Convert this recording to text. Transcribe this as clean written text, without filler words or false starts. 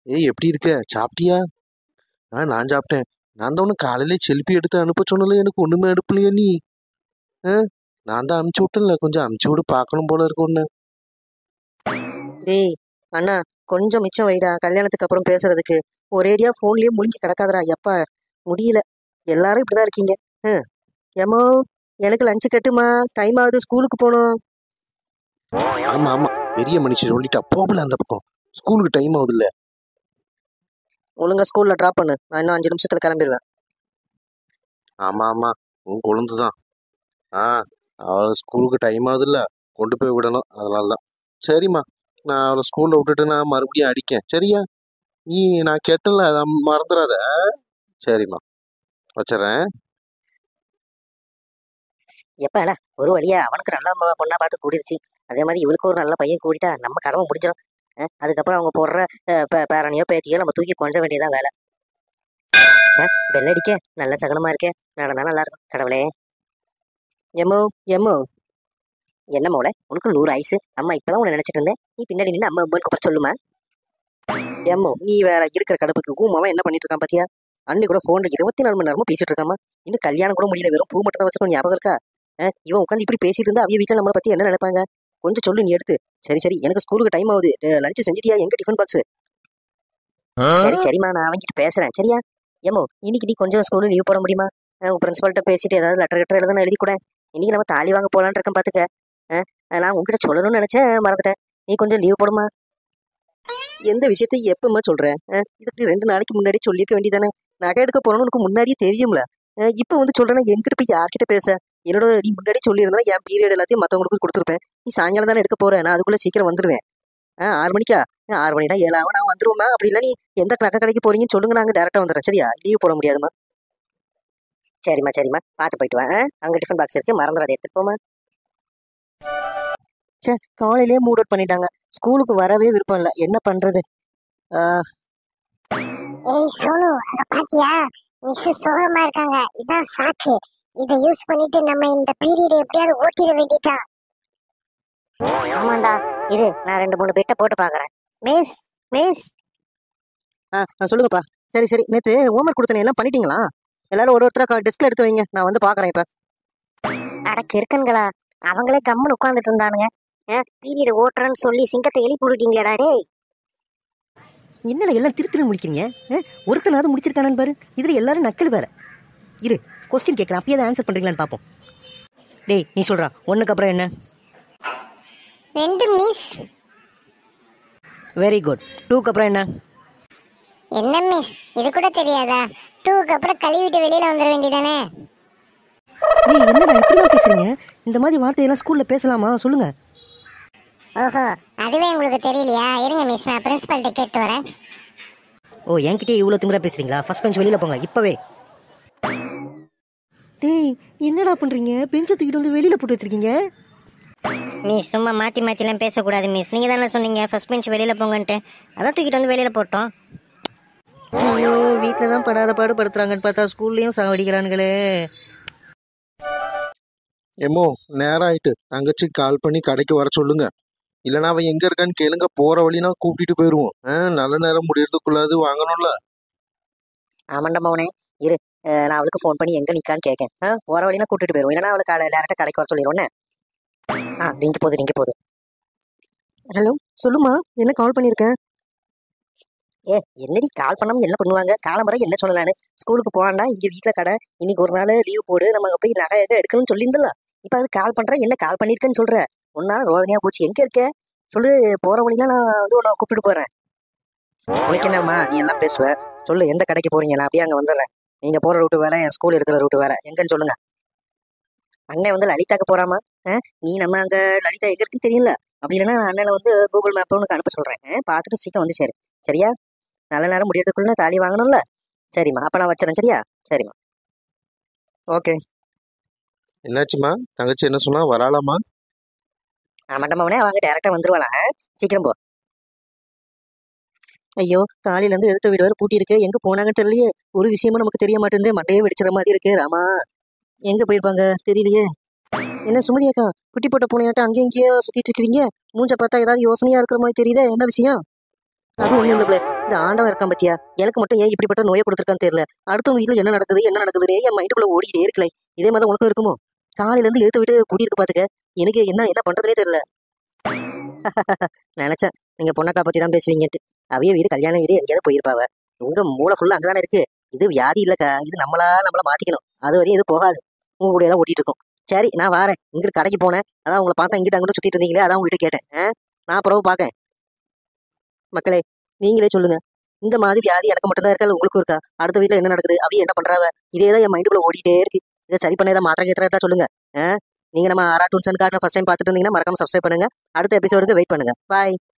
ஏய் எப்படி இருக்க? சாப்பிட்டியா? நான் சாப்பிட்டேன். நான் தான் உன்னை காலையிலே செல்ஃபி எடுத்து அனுப்ப சொன்னல, எனக்கு ஒண்ணுமே அனுப்பலையே நீ? ஆ நான் தான் அனுப்பிச்சு விட்டேன்ல, கொஞ்சம் அனுப்பிச்சு விடு, பார்க்கணும் போல இருக்கு ஒன்று. டேய் அண்ணா, கொஞ்சம் மிச்சம் வைடா கல்யாணத்துக்கு அப்புறம் பேசுறதுக்கு. ஒரேடியா ஃபோன்லயே முழுங்கி கிடக்காதடா எப்பா. முடியல. எல்லாரும் இப்படிதான் இருக்கீங்க. ம். ஏமோ, எனக்கு லஞ்சு கட்டுமா? டைம் ஆகுது, ஸ்கூலுக்கு போகணும். ஆமா ஆமா, பெரிய மனுஷன் சொல்லிட்டா, போகல அந்த பக்கம். ஸ்கூலுக்கு டைம் ஆகுது இல்ல. ஒழுங்கா ஸ்கூல்ல டிராப் பண்ணு, நான் இன்னும் 5 நிமிஷத்துல கிளம்பிடுவேன். ஆமா ஆமா, உன் கொழுந்து தான். ஆ அவள் ஸ்கூலுக்கு டைம் ஆகுது இல்ல, கொண்டு போய் விடணும், அதனால தான். சரிம்மா, நான் அவளை ஸ்கூல்ல விட்டுட்டு நான் மறுபடியும் அடிக்கேன், சரியா? நீ நான் கேட்டல, அதை மறந்துடாத. சரிம்மா, வச்சிடறேன். எப்படா ஒரு வழியா அவனுக்கு நல்ல பொண்ணா பார்த்து கூடிருச்சு. அதே மாதிரி இவளுக்கு ஒரு நல்ல பையன் கூடிட்டா நம்ம கடமை முடிஞ்சிடும். அதுக்கப்புறம் அவங்க போடுற பேரனையோ பேத்தியோ நம்ம தூக்கி கொஞ்ச வேண்டியதான் வேலை. பெல் அடிக்க நல்ல சகனமா இருக்கே, நடந்தா நல்லா இருக்கும் கடவுளே. எம்மோ எம்மோ, என்ன மோட உனக்கு 100 ஆயுசு. அம்மா இப்பதான் உன்னை நினைச்சிட்டு இருந்தேன், நீ பின்னாடி நின்று அம்மா அம்மான்னு கூப்பிட சொல்லுமா. எம்மோ, நீ வேற இருக்கிற கடுப்புக்கு ஊமாவன் என்ன பண்ணிட்டு இருக்கான் பாத்தியா? அன்னி கூட போன்ல 24 மணி நேரமும் பேசிட்டு இருக்காமா. இன்னும் கல்யாணம் கூட முடியல, வெறும் பூ மட்டும் தான் வச்சுக்கணும், ஞாபகம் இருக்கா? இவன் உட்காந்து இப்படி பேசிட்டு இருந்தா அவங்க வீட்டுல நம்மளை பத்தி என்ன நினைப்பாங்க? கொஞ்சம் சொல்லு நீ எடுத்து. சரி சரி, எனக்கு ஸ்கூலுக்கு டைம் ஆகுது. லஞ்ச் செஞ்சிட்டியா? எங்க டிஃபன் பாக்ஸ்? சரி சரிம்மா, நான் அவங்கிட்ட பேசுறேன், சரியா? ஏமோ, இன்னைக்கு நீ கொஞ்சம் ஸ்கூலு லீவ் போட முடியுமா? உங்க பிரின்சிபால்கிட்ட பேசிட்டு ஏதாவது லெட்டர் எழுதுனா எழுதி கூட. இன்னைக்கு நம்ம தாலி வாங்க போலான்னு இருக்கேன் பாத்துக்க. நான் உங்ககிட்ட சொல்லணும்னு நினைச்சேன், மறந்துட்டேன். நீ கொஞ்சம் லீவ் போடுமா? எந்த விஷயத்தை எப்பமா சொல்றேன்? இதுக்கு 2 நாளைக்கு முன்னாடி சொல்லியிருக்க வேண்டியதானே? நகை எடுக்க போறோம்னு உனக்கு முன்னாடியே தெரியும்ல. இப்ப வந்து சொல்றேன்னா என்கிட்ட போய் யார்கிட்ட பேச? என்னோட நீ முன்னாடி சொல்லியிருந்தா என் பீரியட் எல்லாத்தையும் மத்தவங்களுக்கு கொடுத்துருப்பேன். நீ சாயங்காலம் தானே எடுக்க போறேன், நான் அதுக்குள்ள சீக்கிரம் வந்துடுவேன். 6 மணிக்கா? 6 மணினா 7 ஆகும், நான் வந்துருவோமா? அப்படி இல்லை, நீ எந்த நகை கடைக்கு போறீங்கன்னு சொல்லுங்க, நாங்க டேரக்டா வந்துடுறேன், சரியா? லீவ் போட முடியாதுமா. சரிம்மா சரிம்மா, பார்த்து போயிட்டு வாங்க. அங்க டிஃபன் பாக்ஸ் இருக்கு, மறந்துடாத எடுத்துட்டு போமா. சே, காலையிலேயே மூட் அவுட் பண்ணிட்டாங்க. ஸ்கூலுக்கு வரவே விருப்பம் இல்லை, என்ன பண்றது? ஏய் சோனு, அங்க பாத்தியா? மிஸ் சோகமா இருக்காங்க, இதான் சாக்கு. இதை யூஸ் பண்ணிட்டு நம்ம இந்த பீரியட் எப்படியாவது ஓட்டிட வேண்டியதா. ஆமாண்டா, இரு நான் 2-3 பேட்ட போட்டு பாக்குறேன். Miss miss. சொல்லுங்கப்பா. சரி சரி, நேத்து ஹோம்ஒர்க் கொடுத்தனே எல்லாம் பண்ணிட்டீங்களா? எல்லாரும் ஒருத்தரா டெஸ்க்ல எடுத்து வைங்க, நான் வந்து பாக்குறேன் இப்ப. அடக்கு இருக்குங்களா, அவங்களே கம்முன்னு உட்கார்ந்துட்டு இருந்தானுங்க. பீரியட் ஓட்டுறேன்னு சொல்லி சிங்கத்தை எழுப்பி விடுட்டீங்களா டேய்? என்னடா எல்லாம் திருத்திரு முடிக்கிறீங்க? ஒருத்தனாவது முடிச்சிருக்கானு பாரு, இதுல எல்லாரும் நக்கல் வேற. இரு, கொஸ்டின் கேட்கறேன், அப்பயே ஆன்சர் பண்றீங்களான்னு பாப்போம். டேய் நீ சொல்றா, 1க்கு அப்புறம் என்ன? 2 மிஸ். Very good. 2க்கு அப்புறம் என்ன? என்ன மிஸ், இது கூட தெரியாதா? 2க்கு அப்புறம் கழுவிட்டு வெளியில வந்துட வேண்டியதானே? நீ என்னடா இப்படிலாம் பேசுறீங்க? இந்த மாதிரி வார்த்தையெல்லாம் ஸ்கூல்ல பேசலாமா? சொல்லுங்க. ஓஹோ, அதுவே உங்களுக்கு தெரியலையா? இருங்க மிஸ், நான் பிரின்சிபல்கிட்ட கேட்டு வரேன். ஓ, என்கிட்ட இவ்வளவு திமிரா பேசுறீங்களா? ஃபர்ஸ்ட் பெஞ்ச் வெளியில போங்க இப்பவே. டேய் என்னடா பண்றீங்க? பெஞ்சை தூக்கிட்டு வந்து வெளியில போட்டு வச்சிருக்கீங்க. மிஸ் சும்மா மாத்தி மாத்திலாம் பேசக்கூடாது மிஸ். நீங்க தானே சொன்னீங்க ஃபர்ஸ்ட் பெஞ்ச் வெளியில போங்கன்ட்டு, அதான் தூக்கிட்டு வந்து வெளியில போட்டோம். ஐயோ, வீட்டில் தான் படாத பாடு படுத்துறாங்கன்னு பார்த்தா ஸ்கூல்லையும் சாவடிக்கிறானுங்களே. ஏமோ, நேரம் ஆயிட்டு, தங்கச்சி கால் பண்ணி கடைக்கு வர சொல்லுங்க. இல்லைனா அவன் எங்க இருக்கான்னு கேளுங்க, போற வழினா கூப்பிட்டு போயிருவோம். நல்ல நேரம் முடியறதுக்குள்ளாது வாங்கணும்ல. ஆமாண்டா மௌனே, இரு நான் அவளுக்கு ஃபோன் பண்ணி எங்க நிக்கான்னு கேட்கேன். போற வழினா கூட்டிட்டு போயிருவோம், இல்லைன்னா அவளுக்கு டேரக்டா கடைக்கு வர சொல்லிடுவோன்னே. நீங்க போகுது. ஹலோ சொல்லுமா, என்ன கால் பண்ணியிருக்கேன்? என்னடி கால் பண்ணாம என்ன பண்ணுவாங்க? காலம்பரை என்ன சொல்லலான்னு, ஸ்கூலுக்கு போவாண்டா, இங்க வீட்டுல கடை, இன்னைக்கு ஒரு நாள் லீவ் போடு, நம்ம போய் நகை எடுக்கணும்னு சொல்லியிருந்தல. இப்ப அது கால் பண்ற, என்ன கால் பண்ணிருக்கேன்னு சொல்ற? ஒன்னால ரோதனையா போச்சு. எங்க இருக்க சொல்லு, போற வழினா நான் வந்து உன்னை கூப்பிட்டு போறேன். உனக்கு என்னம்மா நீ எல்லாம் பேசுவ? சொல்லு, எந்த கடைக்கு போறீங்க? நான் அப்படியே அங்க வந்துடுறேன். நீங்க போற ரூட்டு வேற, என் ஸ்கூல் இருக்கிற ரூட்டு வேற, எங்கன்னு சொல்லுங்க. அண்ணன் வந்து லலிதாக்கு போறாமா. நீ நம்ம அங்க லலிதா எங்க இருக்குன்னு தெரியல. அப்படி இல்லைன்னா அண்ணனை வந்து கூகுள் மேப் உனக்கு அனுப்ப சொல்றேன். பார்த்துட்டு சீக்கிரம் வந்து சேரு, சரியா? நல்ல நேரம் முடியறதுக்குள்ள தாலி வாங்கணும்ல. சரிம்மா, அப்ப நான் வச்சுறேன், சரியா? சரிம்மா, ஓகே. என்னாச்சுமா, தங்கச்சி என்ன சொன்னா, வராலாமா? ஆமாட்டமாவனே, அவங்க டேரக்டா வந்துருவாளா? சீக்கிரம் போ. ஐயோ, காலையில இருந்து எடுத்த வீடு வேற பூட்டி இருக்கு, எங்க போனாங்கன்னு தெரியலையே. ஒரு விஷயமும் நமக்கு தெரிய மாட்டேங்குது, மண்டையே வெடிச்சிட மாதிரி இருக்கு. ராமா, எங்க போயிருப்பாங்க தெரியலையே. என்ன சுமதி அக்கா, குட்டி போட்ட பூனையாட்டம் அங்கேயும் இங்கேயும் சுத்திட்டு இருக்கிறீங்க? மூஞ்ச பார்த்தா ஏதாவது யோசனையா இருக்கிற மாதிரி தெரியுதே, என்ன விஷயம்? அது ஒண்ணும் இல்லை, இந்த ஆண்டவன் இருக்கான் பத்தியா, எனக்கு மட்டும் ஏன் இப்படிப்பட்ட நோயை கொடுத்துருக்கான்னு தெரியல. அடுத்தவங்க வீட்டுல என்ன நடக்குதுன்னே என் மைண்டுக்குள்ள ஓடிக்கிட்டே இருக்கல. இதே மாதிரி உனக்கும் இருக்குமோ? காலையில இருந்து எழுத்து விட்டு கூட்டியிருக்கு பாத்துக்க. எனக்கு என்ன என்ன பண்றதுனே தெரியல. நினைச்சேன் நீங்க பொண்ணக்கா பத்தி தான் பேசுவீங்கட்டு. அவைய வீடு கல்யாண வீடு எங்கேயாவது போயிருப்பாவ. உங்க மூளை ஃபுல்லா அங்கதானே இருக்கு. இது வியாதி இல்லக்கா, இது நம்மள மாத்திக்கணும். அது வரையும் இது போகாது. உங்க கூட தான் ஓட்டிட்டு இருக்கும். சரி நான் வாரேன். இங்கிட்டு கடைக்கு போனேன், அதான் உங்களை பார்த்தா இங்கிட்ட அங்கிட்ட சுத்திட்டு இருந்தீங்களே, அதான் உங்ககிட்ட கேட்டேன். நான் பிறகு பார்க்கேன். மக்களே, நீங்களே சொல்லுங்க. இந்த மாதிரி வியாதி எனக்கு மட்டும்தான் இருக்கா, உங்களுக்கும் இருக்கா? அடுத்த வீட்டுல என்ன நடக்குது, அவைய என்ன பண்றாவ, இதேதான் என் மைண்டுக்குள்ள ஓடிட்டே இருக்கு. இதை சரி பண்ண ஏதாவது மாத்திரம் கேட்கறதா சொல்லுங்க. நீங்க நம்ம aura toons and garden first time பார்த்துட்டு இருந்தீங்கன்னா மறக்காம சப்ஸ்கிரைப் பண்ணுங்க. அடுத்த எபிசோடுக்கு வெயிட் பண்ணுங்க. பாய்.